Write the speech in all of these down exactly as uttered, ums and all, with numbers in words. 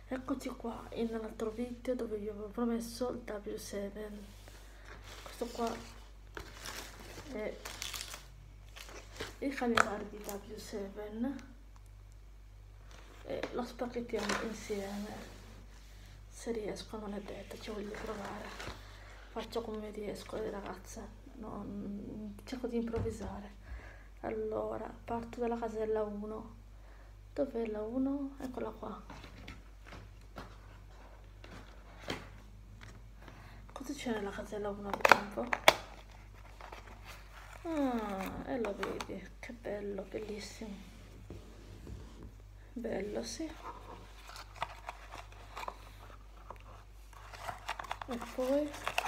Eccoci qua in un altro video dove vi avevo promesso il W sette. Questo qua è il calendario di W sette e lo spacchettiamo insieme. Se riesco, non è detto, ci voglio provare, faccio come riesco, le ragazze, non... cerco di improvvisare. Allora parto dalla casella uno. Dov'è la uno? Eccola qua. Cosa c'è nella casella uno? Vediamo. Ah, e lo vedi, che bello, bellissimo, bello, sì. E poi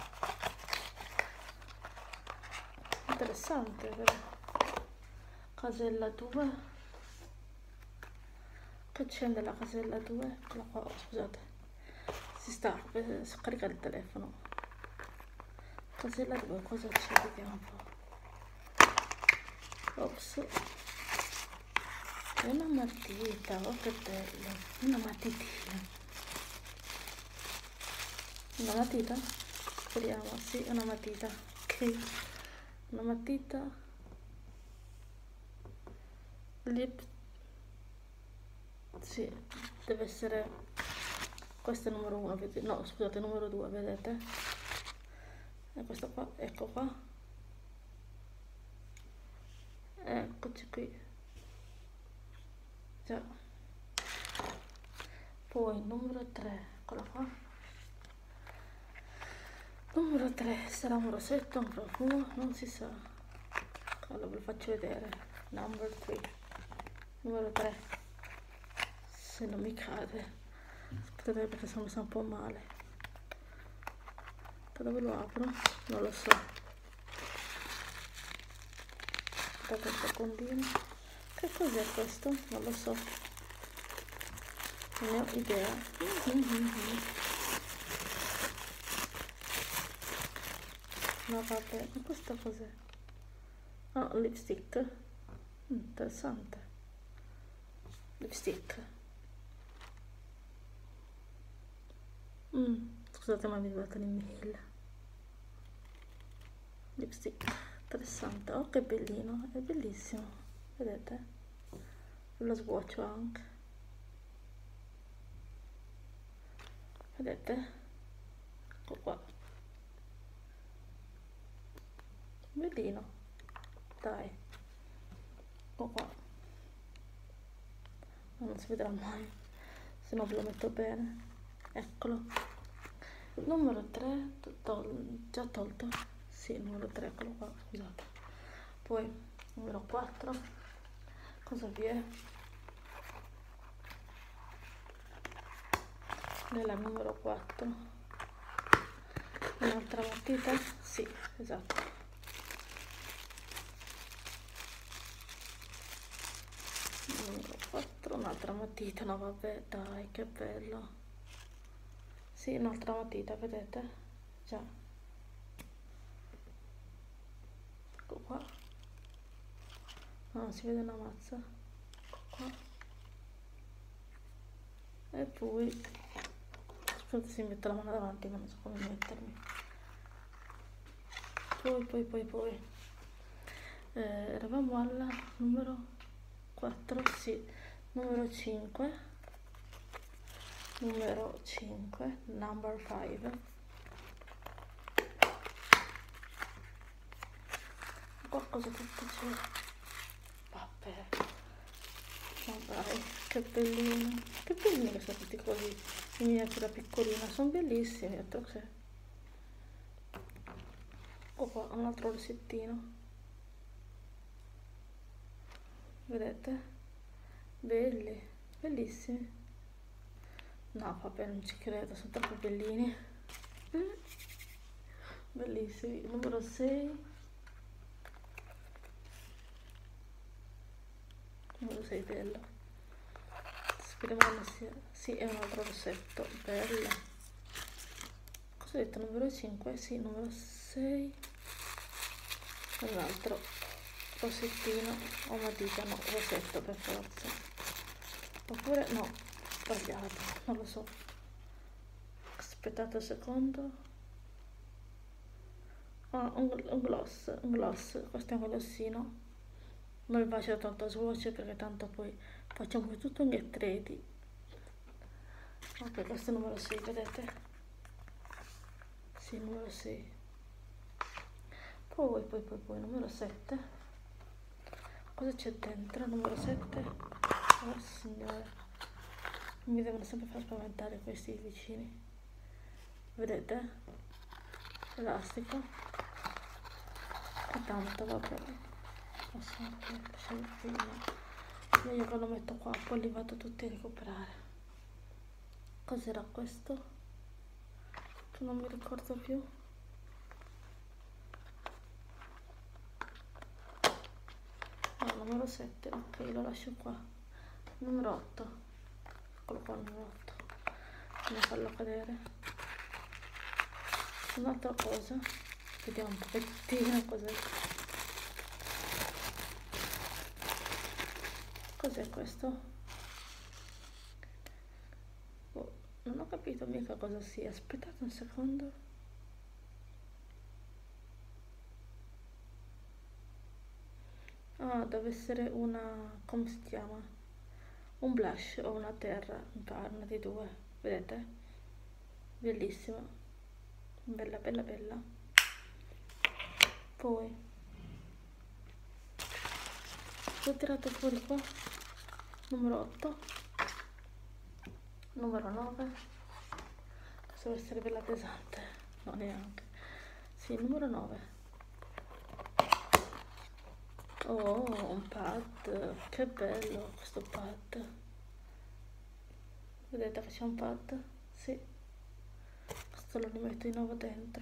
interessante, vero? Casella due. Che c'è nella casella due? Eccola qua, oh, scusate, si sta scaricando il telefono. Casella due, cosa c'è? Vediamo un po'. Ops, è una matita, oh che bello, una matitina, una matita, speriamo, sì, una matita, ok, una matita, lip, sì, deve essere, questo è il numero uno, no scusate, numero due, vedete, e questo qua, ecco qua, eccoci qui, già. Poi numero tre, eccola qua, numero tre sarà un rossetto, un profumo, non si sa, allora ve lo faccio vedere. Number tre, numero tre, se non mi cade, aspettate perché sono messa un po' male, da dove lo apro? Non lo so, aspettate un secondino, che cos'è questo? Non lo so, non ne ho idea. Mm-hmm. No vabbè, ma questo cos'è? Ah, lipstick, mm, interessante, lipstick. Mm, scusate ma mi è arrivata l'email. Lipstick, interessante, oh che bellino, è bellissimo, vedete? Lo swatch anche, vedete? Ecco qua, bellino, dai, ecco qua, ma non si vedrà mai, se no ve lo metto bene, eccolo. Il numero tre, tol già tolto, sì, il numero tre, eccolo qua, scusate. Poi numero quattro, cosa vi è? Nella numero quattro, un'altra matita, sì, esatto. Numero quattro, un'altra matita, no vabbè, dai, che bello. Sì, un'altra matita, vedete? Già. Ecco qua. No, non si vede una mazza. Ecco qua. E poi... Aspetta se mi metto la mano davanti, ma non so come mettermi. Poi, poi, poi, poi. Eh, eravamo al numero quattro, sì. Numero cinque. Numero cinque, number five. Qua cosa tutto c'è? Vabbè, ma dai, che bellino, che bellini che sono tutti così in miniatura piccolina, sono bellissimi. Ecco qua un altro rossettino, vedete? Belli, bellissimi. No vabbè, non ci credo, sono troppo bellini, bellissimi. Numero sei, numero sei, bello, speriamo che non sia, sì, è un altro rossetto, bello. Cosa ho detto? Numero cinque, sì, numero sei, un altro rossettino o matita, no, rossetto per forza, oppure no, sbagliato, non lo so. Aspettate un secondo. Ah, un, un gloss, un gloss, questo è un glossino. Non mi faccio tanto swatch perché tanto poi facciamo tutto in get ready. Ok, questo è il numero sei, vedete? Sì, il numero sei. Poi, poi, poi, poi, numero sette. Cosa c'è dentro? Numero sette. Oh signore, mi devono sempre far spaventare questi vicini. Vedete? Elastico. E tanto, vabbè. Posso anche lasciare il film. Io che lo metto qua, poi li vado tutti a recuperare. Cos'era questo? Che non mi ricordo più. Ah, numero sette, ok, lo lascio qua. Numero otto. Eccolo qua, numero otto. Andiamo a farlo cadere. Un'altra cosa. Vediamo un pochettino cos'è. Cos'è questo? Oh, non ho capito mica cosa sia. Aspettate un secondo. Ah, deve essere una... come si chiama? Un blush o una terra, una di due, vedete? Bellissima, bella bella bella. Poi ho tirato fuori qua numero otto, numero nove, questo deve essere bella pesante, no neanche, sì, numero nove. Oh, un pad, che bello questo pad, vedete che c'è un pad? Sì, questo lo rimetto di nuovo dentro.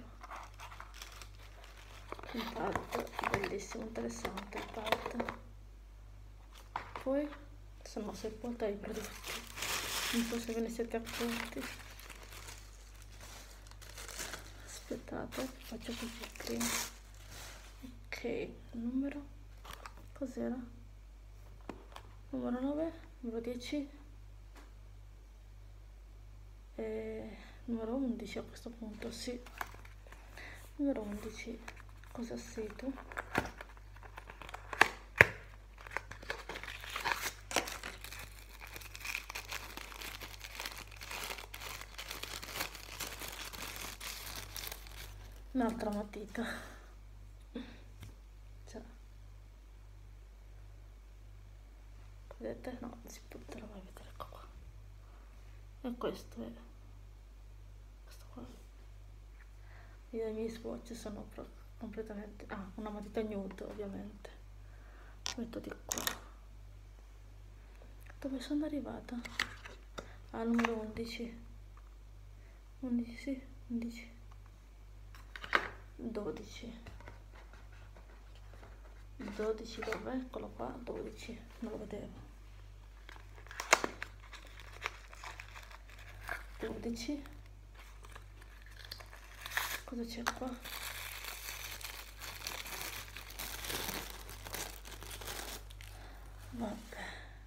Il pad, bellissimo, interessante il pad. Poi sono sepolta i prodotti, non so se ve ne siete accorti. Aspettate, faccio così prima. Ok, numero, cos'era? Numero nove, numero dieci e numero undici a questo punto, sì. Numero undici, cosa sei tu? Un'altra matita. Cioè, vedete? No, si butterà, vai a vedere, ecco qua. E questo è questo qua. Io e i miei swatch sono proprio completamente... ah, una matita nude ovviamente. Metto di qua. Dove sono arrivata? Ah, numero undici. undici, sì, undici. dodici. dodici dov'è? Eccolo qua, dodici. Non lo vedevo. dodici. Cosa c'è qua? Vabbè.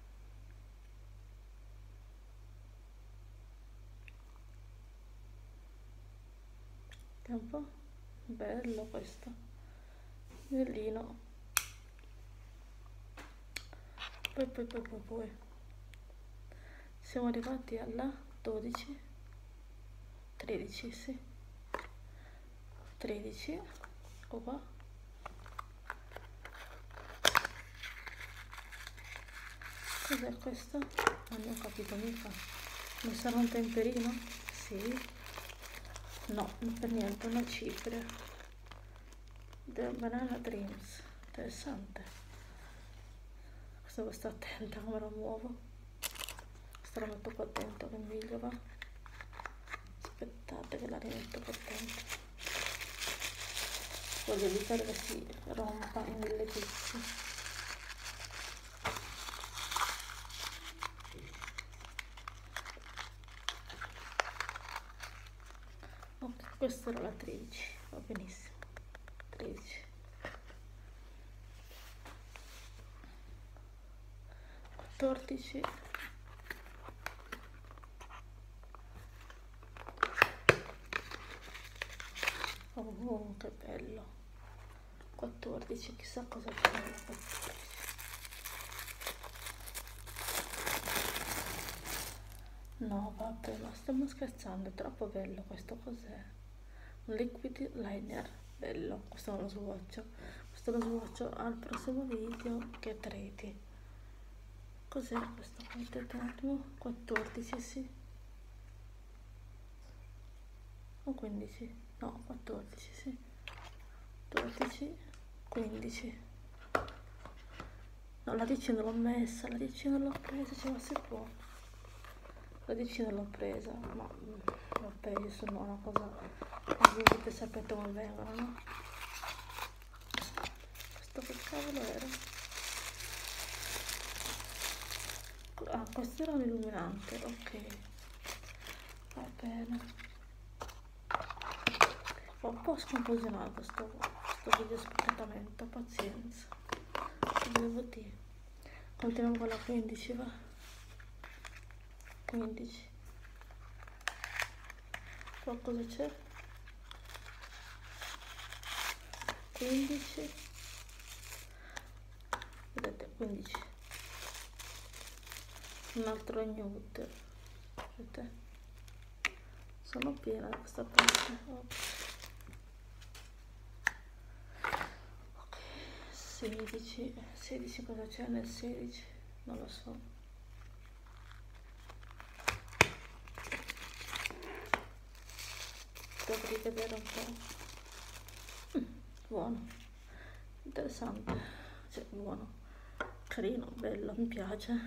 È un po' bello questo. Bellino. Poi, poi, poi, poi, poi. Siamo arrivati alla dodici. tredici, sì. tredici. Ecco qua. Cos'è questo? Non ne ho capito mica. Mi sarà un temperino? Sì. No, non per niente, una cipria. The Banana Dreams. Interessante. Questo devo stare attenta come lo muovo. Questo lo metto qua dentro che meglio va. Aspettate che la rimetto qua dentro. Voglio evitare che si rompa in mille pezzi. Ok, questa era la tredici, va benissimo. tredici. quattordici. Oh, che bello. quattordici, chissà cosa c'è nella quattordici. No, vabbè, ma stiamo scherzando, è troppo bello questo. Cos'è? Un liquid liner, bello. Questo non lo swatch. Questo lo swatch al prossimo video che treti. Cos'è questo? Mettete un attimo. quattordici, sì. O quindici? No, quattordici, sì. dodici, quindici. No, la dieci non l'ho messa, la dieci non l'ho presa, cioè, ma si può. La dieci non l'ho presa, ma vabbè, io sono una cosa, voi vedete, sapete come vengono, no? Questo che cavolo era? Ah, questo era un illuminante, ok. Va bene. Ho un po' scompaginato sto, sto video spettatamente, pazienza. Che devo dire? Continuiamo con la quindici, va? quindici. Qua cosa c'è? quindici. Vedete, quindici. Un altro nude. Vedete? Sono piena da questa parte. Ok. sedici. sedici cosa c'è nel sedici? Non lo so. Dovrei vedere un po'. Mm, buono, interessante, cioè buono, carino, bello, mi piace.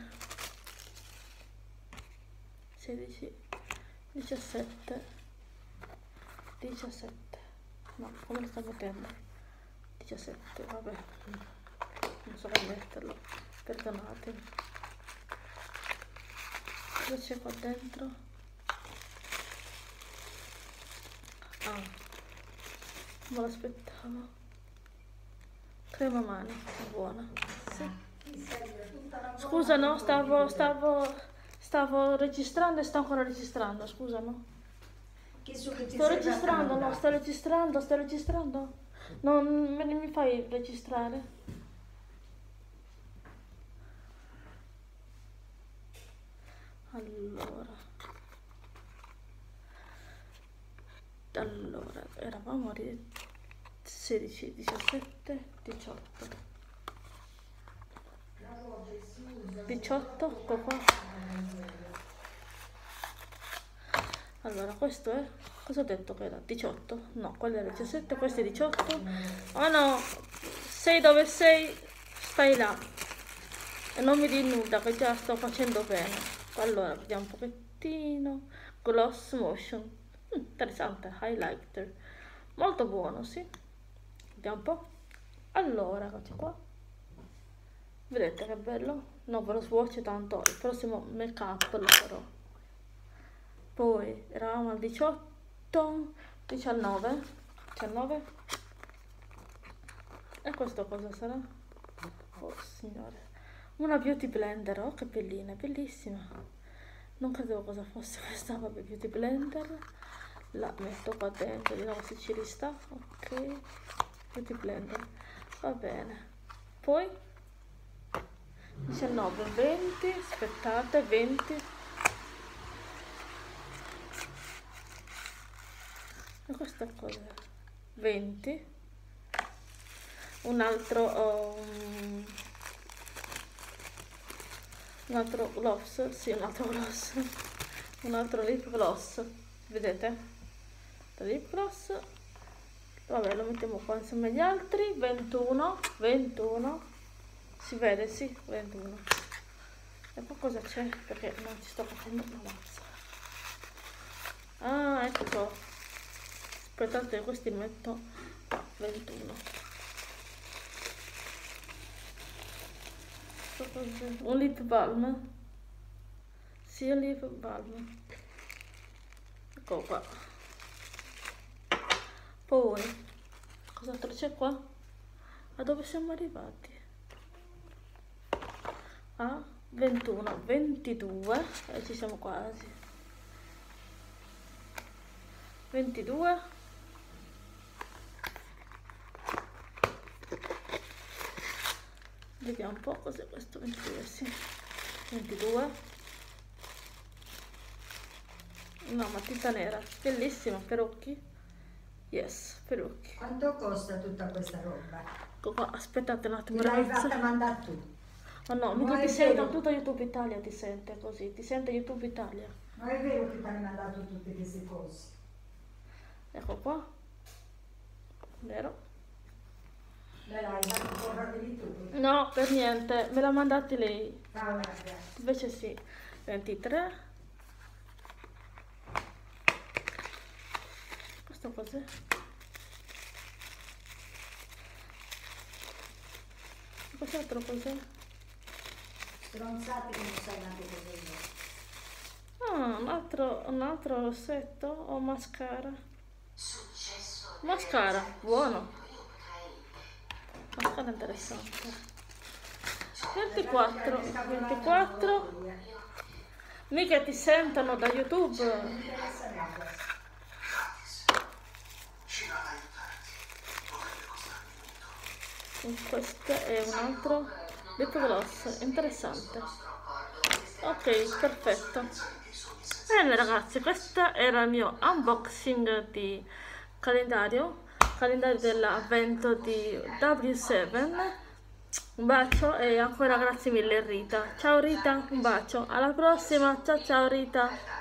sedici, diciassette, diciassette, no, come lo sto mettendo? diciassette, vabbè, non so come metterlo, perdonatemi. Cosa c'è qua dentro? Ah, me l'aspettavo. Crema mani, buona. Sì. Scusa, no, stavo, stavo, stavo registrando e sto ancora registrando, scusa, no? Sto registrando, no, sto registrando, sto registrando. Non me ne mi fai registrare? Allora. Allora, eravamo a sedici, diciassette, diciotto. diciotto, ecco qua. Allora, questo è... Cosa ho detto che era? diciotto? No, quello era diciassette, questo è diciotto. Oh no, sei dove sei, stai là. E non mi dinuda che già sto facendo bene. Allora, vediamo un pochettino. Gloss Motion. Interessante, highlighter, molto buono, sì. Vediamo un po'. Allora, eccoci qua, vedete che bello. Non ve lo swatch tanto, il prossimo make up lo farò. Poi eravamo al diciotto, diciannove, diciannove. E questo cosa sarà? Oh signore, una beauty blender. Oh, che bellina, bellissima. Non credevo cosa fosse questa, vabbè, beauty blender. La metto qua dentro, vediamo se ci rista. Ok, beauty blender, va bene. Poi diciannove, venti, aspettate, venti. E questa cosa venti. Un altro um, un altro gloss, sì, un altro gloss, un altro lip gloss, vedete? Lip gloss, vabbè, lo mettiamo qua insieme agli altri. ventuno, ventuno, si vede, sì, ventuno. E poi cosa c'è? Perché non ci sto facendo una mazza. Ah, ecco, aspettate, questi li metto qua, ventuno. Un lip balm, sì, un lip balm, ecco qua. Poi cos'altro c'è qua? A dove siamo arrivati? A ventuno, ventidue, e ci siamo quasi. ventidue, Vediamo un po' cos'è questo. ventidue, sì. ventidue. No, matita nera, bellissima, per occhi. Yes, per occhi. Quanto costa tutta questa roba? Ecco qua, aspettate un attimo, Me l'hai ragazzi. fatta mandare tu. Oh no, Non mica è ti sente, vero. tutta YouTube Italia ti sente così, ti sente YouTube Italia. Non è vero che ti hai mandato tutte queste cose? Ecco qua. Vero? Me l'hai fatto correre di tu. No, per niente, me l'ha mandati lei. Ciao ragazzi. Invece sì. ventitré. Questo cos'è? Cos'altro cos'è? Stronzate che non sai neanche cos'è. Ah, un altro, un altro rossetto o mascara? Mascara, buono. Mascara interessante. ventiquattro, ventiquattro. Mica ti sentono da YouTube. Non interessa neanche. Questo è un altro lip gloss, interessante. Ok, perfetto. Bene ragazzi, questo era il mio unboxing di calendario, calendario dell'avvento di W sette. Un bacio e ancora grazie mille Rita. Ciao Rita, un bacio. Alla prossima, ciao ciao Rita.